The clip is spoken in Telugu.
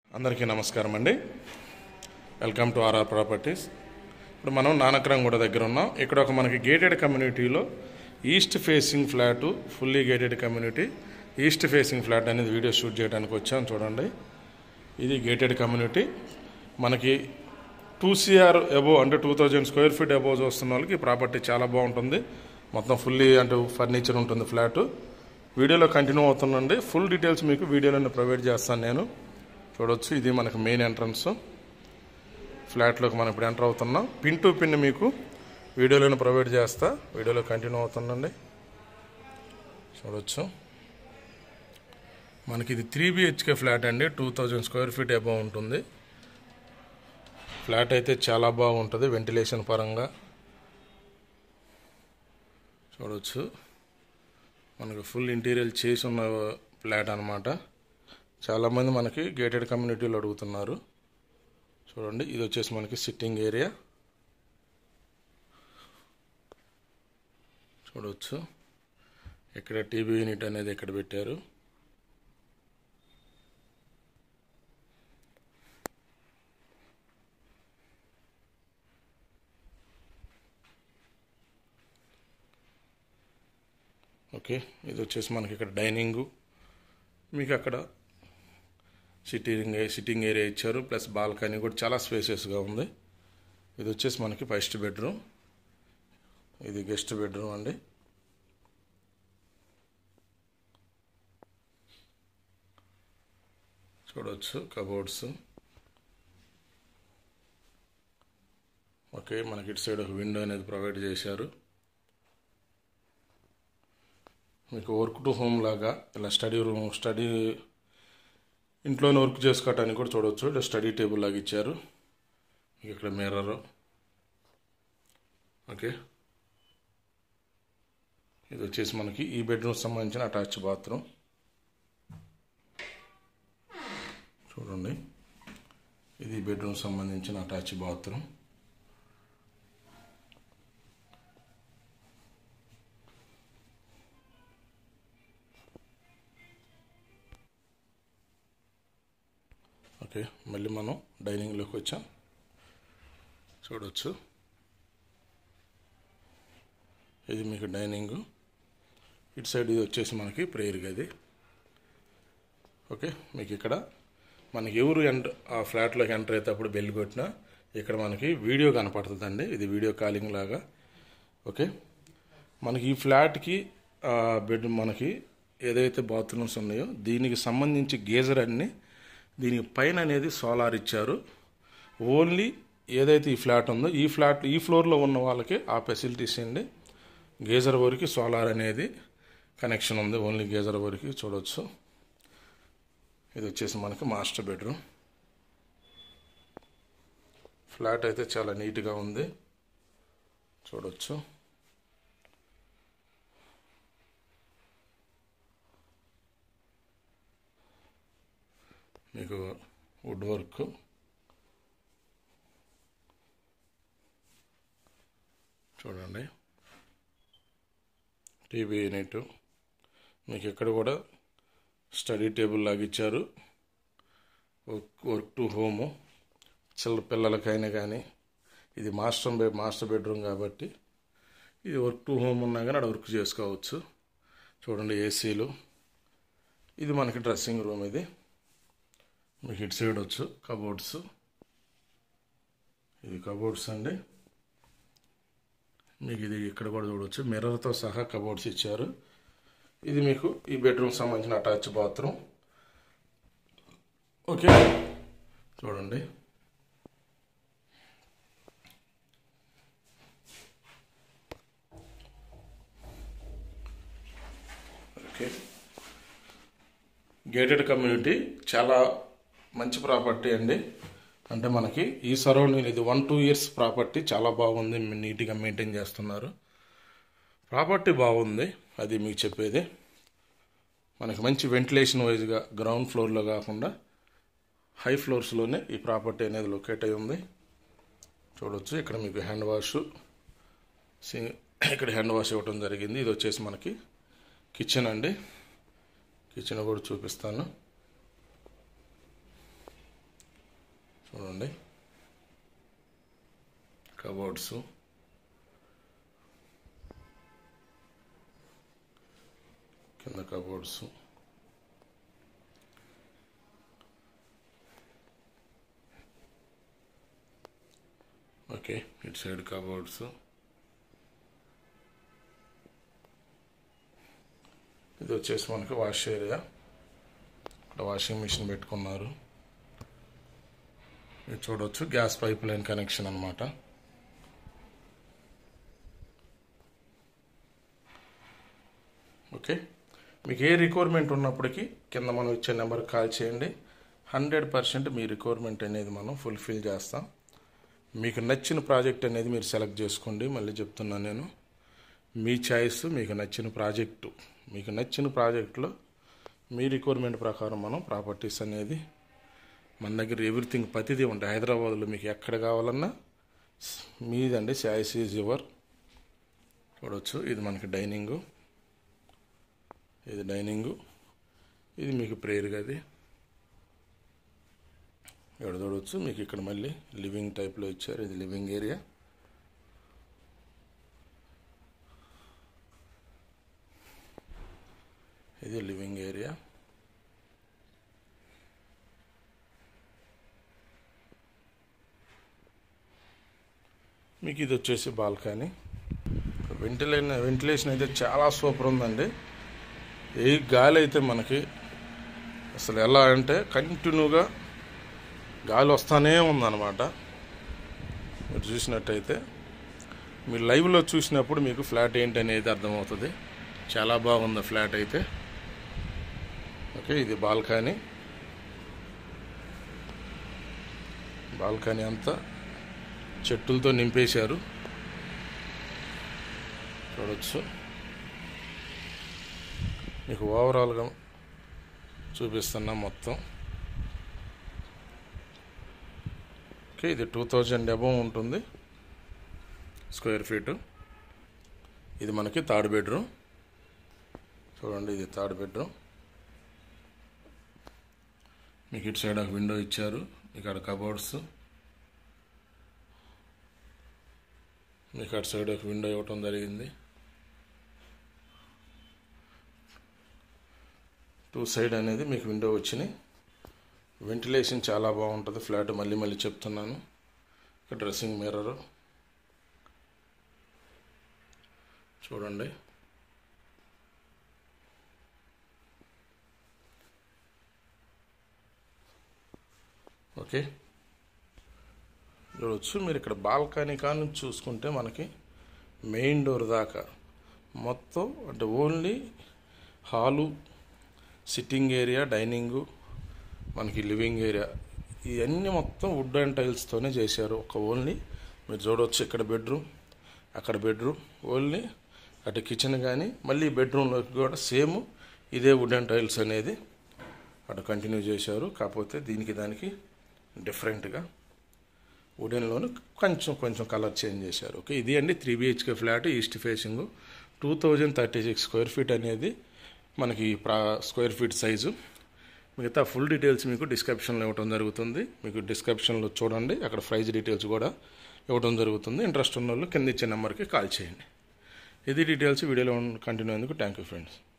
అందరికీ నమస్కారం అండి. Welcome to RR properties. ఇప్పుడు మనం నానక్రంగూడ దగ్గర ఉన్నాం. ఇక్కడ ఒక మనకి గేటెడ్ కమ్యూనిటీలో east facing flat, fully gated community east facing flat అనేది వీడియో షూట్ చేయడానికి వచ్చాం. చూడండి, ఇది గేటెడ్ కమ్యూనిటీ. మనకి 2CR అబోవ్ అంటే 2000 స్క్వేర్ ఫీట్ అబోవ్ చూస్తున్న వాళ్ళకి ఈ ప్రాపర్టీ చాలా బాగుంటుంది. మొత్తం ఫుల్లీ అంటే ఫర్నిచర్ ఉంటుంది ఫ్లాటు. వీడియోలో కంటిన్యూ అవుతుందండి. ఫుల్ డీటెయిల్స్ మీకు వీడియోలో ప్రొవైడ్ చేస్తాను నేను. చూడవచ్చు, ఇది మనకు మెయిన్ ఎంట్రన్స్. ఫ్లాట్లోకి మనం ఇప్పుడు ఎంటర్ అవుతున్నాం. పిన్ టు పిన్ మీకు వీడియోలో ప్రొవైడ్ చేస్తా. వీడియోలో కంటిన్యూ అవుతుందండి. చూడవచ్చు, మనకి ఇది 3 BHK ఫ్లాట్ అండి. 2000 స్క్వేర్ ఫీట్ అబోవ్ ఉంటుంది. ఫ్లాట్ అయితే చాలా బాగుంటుంది వెంటిలేషన్ పరంగా. చూడవచ్చు, మనకు ఫుల్ ఇంటీరియర్ చేసి ఉన్న ఫ్లాట్ అనమాట. చాలామంది మనకి గేటెడ్ కమ్యూనిటీలు అడుగుతున్నారు. చూడండి, ఇది వచ్చేసి మనకి సిట్టింగ్ ఏరియా. చూడవచ్చు, ఇక్కడ టీవీ యూనిట్ అనేది ఇక్కడ పెట్టారు. ఓకే, ఇది వచ్చేసి మనకి ఇక్కడ డైనింగు, మీకు అక్కడ సిట్టింగ్ ఏరియా ఇచ్చారు. ప్లస్ బాల్కనీ కూడా చాలా స్పేసియస్గా ఉంది. ఇది వచ్చేసి మనకి ఫస్ట్ బెడ్రూమ్, ఇది గెస్ట్ బెడ్రూమ్ అండి. చూడవచ్చు, కబోర్డ్స్. ఓకే, మనకి ఇటు సైడ్ ఒక విండో అనేది ప్రొవైడ్ చేశారు. మీకు వర్క్ టు హోమ్ లాగా ఇలా స్టడీ ఇంట్లోనే వర్క్ చేసుకోవటానికి కూడా చూడవచ్చు. ఇలా స్టడీ టేబుల్ లాగా ఇచ్చారు. ఇక్కడ మిర్రర్. ఓకే, ఇది వచ్చేసి మనకి ఈ బెడ్రూమ్ సంబంధించిన అటాచ్ బాత్రూమ్. చూడండి, ఇది బెడ్రూమ్ సంబంధించిన అటాచ్ బాత్రూమ్. ఓకే, మళ్ళీ మనం డైనింగ్లోకి వచ్చాం. చూడవచ్చు, ఇది మీకు డైనింగు. ఇటు సైడ్ ఇది వచ్చేసి మనకి ప్రేయర్ గది. ఓకే, మీకు ఇక్కడ మనకి ఎవరు ఆ ఫ్లాట్లోకి ఎంటర్ అయ్యేటప్పుడు బెల్ కొట్టినా ఇక్కడ మనకి వీడియో కనపడుతుందండి. ఇది వీడియో కాలింగ్ లాగా. ఓకే, మనకి ఈ ఫ్లాట్కి బెడ్ మనకి ఏదైతే బాత్రూమ్స్ ఉన్నాయో దీనికి సంబంధించి గీజర్ అన్నీ దీనికి పైన అనేది సోలార్ ఇచ్చారు. ఓన్లీ ఏదైతే ఈ ఫ్లాట్ ఉందో ఈ ఫ్లోర్లో ఉన్న వాళ్ళకి ఆ ఫెసిలిటీస్ అండి. గీజర్ వరకు సోలార్ అనేది కనెక్షన్ ఉంది, ఓన్లీ గీజర్ వరకు. చూడవచ్చు, ఇది వచ్చేసి మనకి మాస్టర్ బెడ్రూమ్. ఫ్లాట్ అయితే చాలా నీట్గా ఉంది. చూడవచ్చు, మీకు వుడ్ వర్క్. చూడండి, టీవీ యూనిట్. మీకు ఇక్కడ కూడా స్టడీ టేబుల్ లాగా ఇచ్చారు. వర్క్ టు హోము పిల్లలకైనా కానీ. ఇది మాస్టర్ బెడ్రూమ్ కాబట్టి ఇది వర్క్ టు హోమ్ ఉన్నా కానీ అక్కడ వర్క్ చేసుకోవచ్చు. చూడండి, ఏసీలు. ఇది మనకి డ్రెస్సింగ్ రూమ్. ఇది మీకు ఇటు సైడ్ వచ్చు కబోర్డ్స్. ఇది కబోర్డ్స్ అండి. మీకు ఇది ఇక్కడ కూడా చూడవచ్చు, మిర్రర్తో సహా కబోర్డ్స్ ఇచ్చారు. ఇది మీకు ఈ బెడ్రూమ్ సంబంధించిన అటాచ్ బాత్రూమ్. ఓకే, చూడండి, ఓకే. గేటెడ్ కమ్యూనిటీ చాలా మంచి ప్రాపర్టీ అండి. అంటే మనకి ఈ సరౌండింగ్ ఇది 1-2 ఇయర్స్ ప్రాపర్టీ. చాలా బాగుంది, నీట్గా మెయింటైన్ చేస్తున్నారు. ప్రాపర్టీ బాగుంది, అది మీకు చెప్పేది. మనకి మంచి వెంటిలేషన్ వైజ్గా గ్రౌండ్ ఫ్లోర్లో కాకుండా హై ఫ్లోర్స్లోనే ఈ ప్రాపర్టీ అనేది లొకేట్ అయి ఉంది. చూడవచ్చు, ఇక్కడ మీకు హ్యాండ్ వాష్, ఇక్కడ హ్యాండ్ వాష్ ఇవ్వడం జరిగింది. ఇది వచ్చేసి మనకి కిచెన్ అండి. కిచెన్ కూడా చూపిస్తాను. చూడండి, కబోర్డ్స్, కింద కబోర్డ్స్, ఓకే, ఇటు సైడ్ కబోర్డ్స్. ఇది వచ్చేసి మనకి వాష్ ఏరియా. ఇక్కడ వాషింగ్ మిషన్ పెట్టుకున్నారు. ఇది చూడవచ్చు, గ్యాస్ పైప్ లైన్ కనెక్షన్ అన్నమాట. ఓకే, మీకు ఏ రిక్వైర్మెంట్ ఉన్నప్పటికీ కింద మనం ఇచ్చే నెంబర్కి కాల్ చేయండి. 100% మీ రిక్వైర్మెంట్ అనేది మనం ఫుల్ఫిల్ చేస్తాం. మీకు నచ్చిన ప్రాజెక్ట్ అనేది మీరు సెలెక్ట్ చేసుకోండి. మళ్ళీ చెప్తున్నాను నేను, మీ చాయిస్, మీకు నచ్చిన ప్రాజెక్టు. మీకు నచ్చిన ప్రాజెక్టులో మీ రిక్వైర్మెంట్ ప్రకారం మనం ప్రాపర్టీస్ అనేది మన దగ్గర ఎవ్రీథింగ్ ప్రతిదీ ఉంటాయి. హైదరాబాద్లో మీకు ఎక్కడ కావాలన్నా మీదండి, చాయిస్ ఈజ్ యువర్. చూడవచ్చు, ఇది మనకి డైనింగు, ఇది డైనింగు, ఇది మీకు ప్రేయర్ గది. ఇక్కడ చూడవచ్చు, మీకు ఇక్కడ మళ్ళీ లివింగ్ టైప్లో ఇచ్చారు. ఇది లివింగ్ ఏరియా. ఇది లివింగ్ ఏరియా. మీకు ఇది వచ్చేసి బాల్కనీ. వెంటిలేషన్ అయితే చాలా సూపర్ ఉందండి. ఏ గాలి అయితే మనకి అసలు ఎలా అంటే కంటిన్యూగా గాలి వస్తూనే ఉందన్నమాట. మీరు చూసినట్టయితే, మీరు లైవ్లో చూసినప్పుడు మీకు ఫ్లాట్ ఏంటి అనేది అర్థమవుతుంది. చాలా బాగుంది ఫ్లాట్ అయితే. ఓకే, ఇది బాల్కనీ. బాల్కనీ అంతా చెట్టులతో నింపేశారు. చూడవచ్చు, మీకు ఓవరాల్గా చూపిస్తున్నా మొత్తం. ఓకే, ఇది 2000 అబౌవ్ ఉంటుంది స్క్వేర్ ఫీటు. ఇది మనకి థర్డ్ బెడ్రూమ్. చూడండి, ఇది థర్డ్ బెడ్రూమ్. మీకు ఇటు సైడ్ ఒక విండో ఇచ్చారు. ఇక్కడ కబోర్డ్స్, మీకు అటు సైడ్ ఒక విండో ఇవ్వటం జరిగింది. 2 సైడ్ అనేది మీకు విండో వచ్చినాయి. వెంటిలేషన్ చాలా బాగుంటుంది ఫ్లాట్. మళ్ళీ చెప్తున్నాను. ఇక్కడ డ్రెస్సింగ్ మిర్రర్ చూడండి. ఓకే, చూడవచ్చు, మీరు ఇక్కడ బాల్కనీ నుంచి చూసుకుంటే మనకి మెయిన్ డోర్ దాకా మొత్తం అంటే only hall, sitting area, dining, మనకి లివింగ్ ఏరియా, ఇవన్నీ మొత్తం వుడ్ అండ్ టైల్స్తోనే చేశారు. ఓన్లీ మీరు చూడవచ్చు, ఇక్కడ బెడ్రూమ్, అక్కడ బెడ్రూమ్, ఓన్లీ అటు కిచెన్ కానీ మళ్ళీ బెడ్రూమ్లోకి కూడా సేమ్ ఇదే వుడ్ అండ్ టైల్స్ అనేది అటు కంటిన్యూ చేశారు. కాకపోతే దీనికి దానికి డిఫరెంట్గా వుడెన్లోను కొంచెం కలర్ చేంజ్ చేశారు. ఓకే, ఇది అండి 3 BHK flat, east facing, 2036 square feet అనేది మనకి స్క్వేర్ ఫీట్ సైజు. మిగతా ఫుల్ డీటెయిల్స్ మీకు డిస్క్రిప్షన్లో ఇవ్వడం జరుగుతుంది. మీకు డిస్క్రిప్షన్లో చూడండి, అక్కడ ప్రైస్ డీటెయిల్స్ కూడా ఇవ్వడం జరుగుతుంది. ఇంట్రెస్ట్ ఉన్న వాళ్ళు కింద ఇచ్చే నెంబర్కి కాల్ చేయండి. ఇది డీటెయిల్స్. వీడియోలో కంటిన్యూ అయ్యేందుకు థ్యాంక్ యూ ఫ్రెండ్స్.